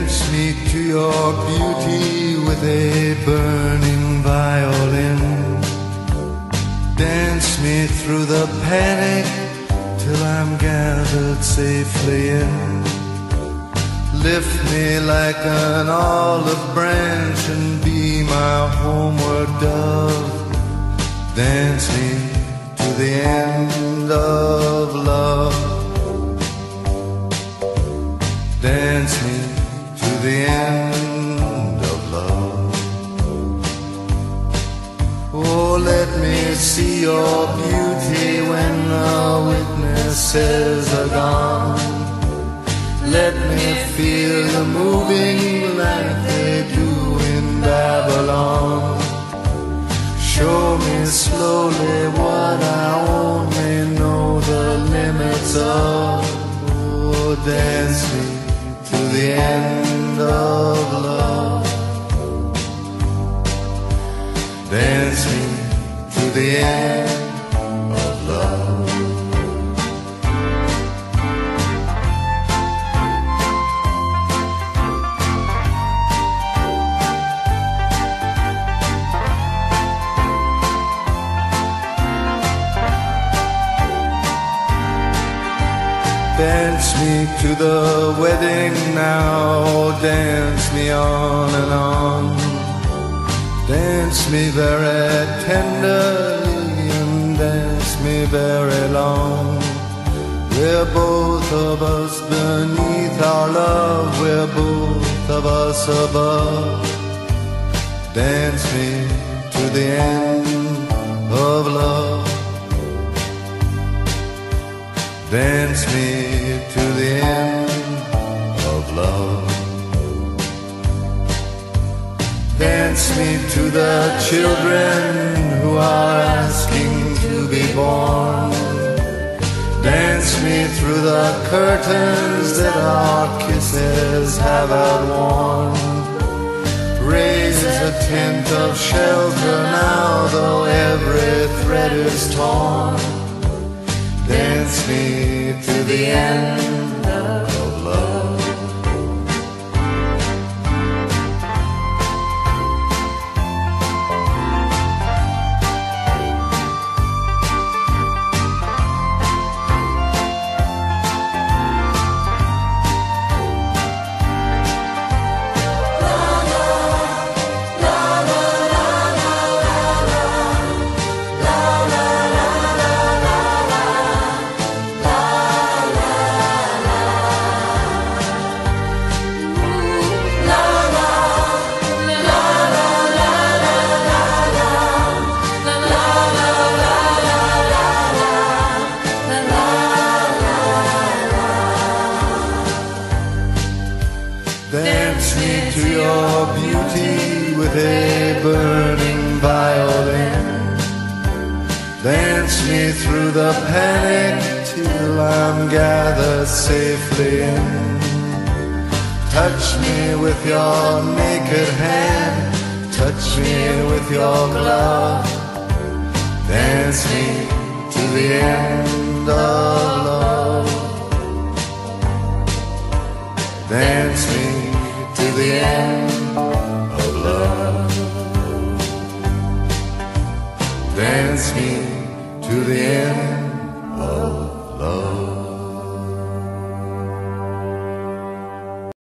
Dance me to your beauty with a burning violin. Dance me through the panic till I'm gathered safely in. Lift me like an olive branch and be my homeward dove. Dance me to the end of love. Dance me to the end of love. Oh, let me see your beauty when the witnesses are gone. Let me feel you moving like they do in Babylon. Show me slowly what I only know the limits of. Oh, dance me to the end of love. Dance me to the end of love. Dance me to the wedding now, dance me on and on. Dance me very tenderly and dance me very long. We're both of us beneath our love, we're both of us above. Dance me to the end of love. Dance me to the end of love. Dance me to the children who are asking to be born. Dance me through the curtains that our kisses have outworn. Raise a tent of shelter now, though every thread is torn. Dance me to the end of love. Dance me to your beauty with a burning violin. Dance me through the panic till I'm gathered safely in. Touch me with your naked hand, touch me with your glove. Dance me to the end of love. Dance me to the end of love. Dance me to the end of love.